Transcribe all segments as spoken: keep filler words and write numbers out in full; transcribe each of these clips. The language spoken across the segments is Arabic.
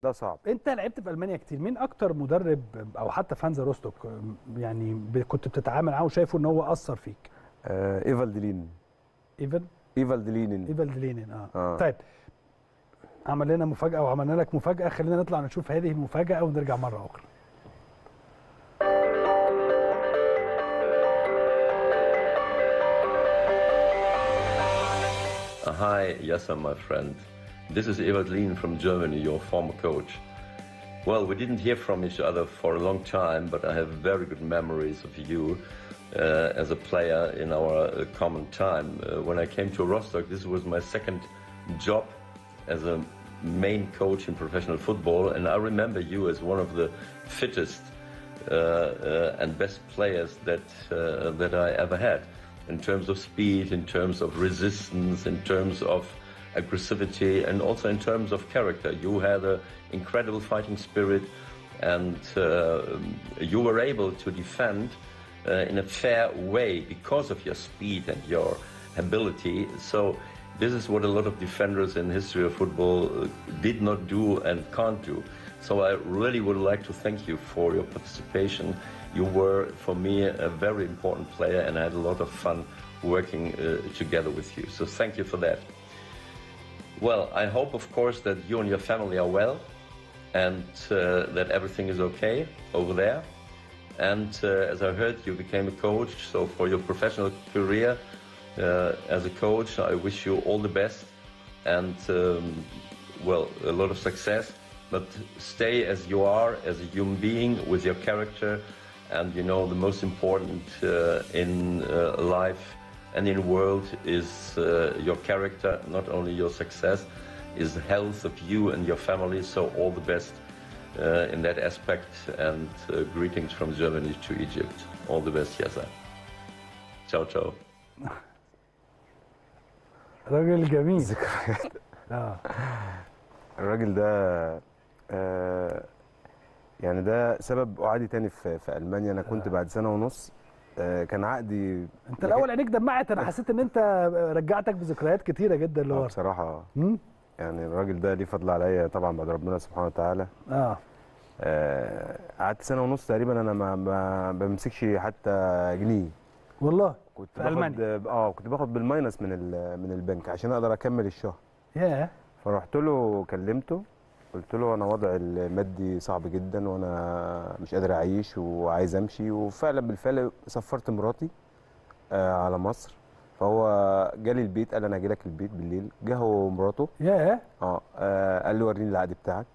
ده صعب. انت لعبت في المانيا كتير، مين اكتر مدرب او حتى في هانزا روستوك يعني ب- كنت بتتعامل معاه وشايفه ان هو اثر فيك؟ آه ايفالدلين. ايفن ايفالدلين. ايفالدلينين اه. اه. طيب عمل لنا مفاجاه وعملنا لك مفاجاه، خلينا نطلع نشوف هذه المفاجاه ونرجع مره اخرى. Hi, Yasser, my friend. This is Ewald Lien from Germany, your former coach. Well, we didn't hear from each other for a long time, but I have very good memories of you uh, as a player in our uh, common time. Uh, when I came to Rostock, this was my second job as a main coach in professional football, and I remember you as one of the fittest uh, uh, and best players that uh, that I ever had, in terms of speed, in terms of resistance, in terms of aggressivity, and also in terms of character. You had an incredible fighting spirit, and uh, you were able to defend uh, in a fair way because of your speed and your ability. So this is what a lot of defenders in the history of football uh, did not do and can't do. So I really would like to thank you for your participation. You were, for me, a very important player, and I had a lot of fun working uh, together with you. So thank you for that. Well, I hope, of course, that you and your family are well, and uh, that everything is okay over there. And uh, as I heard, you became a coach, so for your professional career uh, as a coach, I wish you all the best and, um, well, a lot of success. But stay as you are, as a human being, with your character. And, you know, the most important uh, in uh, life and in the world is uh, your character, not only your success, is the health of you and your family. So all the best uh, in that aspect, and uh, greetings from Germany to Egypt. All the best, Yasser. Ciao, ciao. راجل جميل. ذكريات. اه الراجل ده آه يعني ده سبب قعدي تاني في في المانيا. انا كنت بعد سنه ونص آه كان عقدي. انت الاول عينيك دمعت، انا حسيت ان انت رجعتك بذكريات كتيره جدا اه لورا. بصراحه امم يعني الراجل ده ليه فضل عليا طبعا بعد ربنا سبحانه وتعالى. اه آه، قعدت سنه ونص تقريبا انا ما ما بمسكش حتى جنيه. والله كنت في باخد المانيا. اه كنت باخد بالماينس من ال- من البنك عشان اقدر اكمل الشهر. ياه. فرحت له كلمته، قلت له انا وضعي المادي صعب جدا وانا مش قادر اعيش وعايز امشي. وفعلا بالفعل سفرت مراتي آه على مصر. فهو جالي البيت، قال انا هاجي لك البيت بالليل. جه هو ومراته. ياه. اه آه، قال لي وريني العقد بتاعك.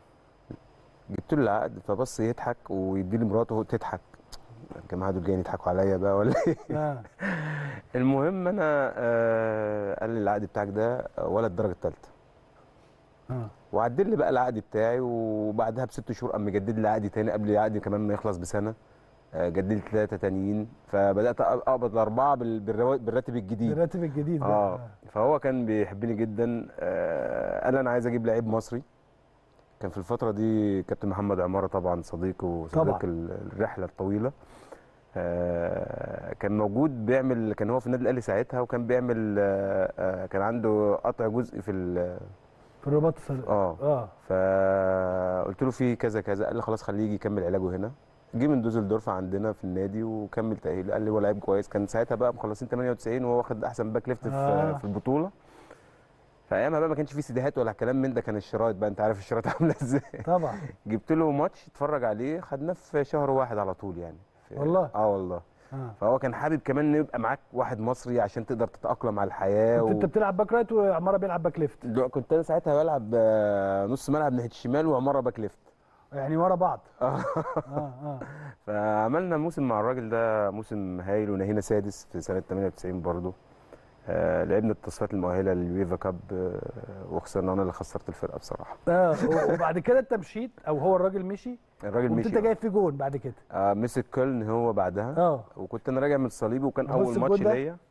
جبت له العقد، فبص يضحك ويدي لي مراته تضحك. الجماعه دول جايين يضحكوا عليا بقى ولا ايه؟ اه المهم انا آه قال لي العقد بتاعك ده ولا الدرجه الثالثه. اه وعدل لي بقى العقد بتاعي، وبعدها بست شهور قام مجدد لي عقدي تاني قبل العقد كمان ما يخلص بسنه. آه جدد لي ثلاثه تانيين، فبدات اقبض الاربعه بال- بالروا- بالراتب الجديد. بالراتب الجديد ده. اه آه. فهو كان بيحبني جدا. آه قال انا عايز اجيب لعيب مصري. كان في الفتره دي كابتن محمد عماره طبعا صديقي وصديق طبعا. ال- الرحله الطويله. آه، كان موجود بيعمل، كان هو في النادي الاهلي ساعتها، وكان بيعمل آه، آه، كان عنده قطع جزء في ال في الرباط الصليبي. اه اه فقلت له في كذا كذا. قال لي خلاص خليه يجي يكمل علاجه هنا. جه من دوزلدورف عندنا في النادي وكمل تاهيل. قال لي هو لعيب كويس. كان ساعتها بقى مخلصين ثمانية وتسعين وهو واخد احسن باك ليفت في اه في البطوله. فايامها بقى ما كانش في سيديهات ولا كلام من ده، كان الشرايط بقى، انت عارف الشرايط عامله ازاي. طبعا. جبت له ماتش اتفرج عليه، خدناه في شهر واحد على طول يعني. في- والله. اه والله. اه فهو كان حابب كمان ان يبقى معاك واحد مصري عشان تقدر تتأقلم على الحياة. كنت انت و... بتلعب باك رايت وعماره بيلعب باك ليفت، دو- كنت انا ساعتها بلعب آه، نص ملعب ناحية الشمال وعمارة باك ليفت. يعني ورا بعض. آه. اه اه فعملنا موسم مع الراجل ده، موسم هايل، ونهينا سادس في سنة ثمانية وتسعين برضه. آه لعبنا التصفيات المؤهلة لليويفا كاب آه وخسرنا. انا اللي خسرت الفرقة بصراحة. اه وبعد كده انت مشيت او هو الراجل مشي، الراجل قمت مشي. انت جايب في جون بعد كده. آه مسك كولن هو بعدها. اه وكنت انا راجع من الصليبي، وكان بص اول ماتش الجون ده. ليا.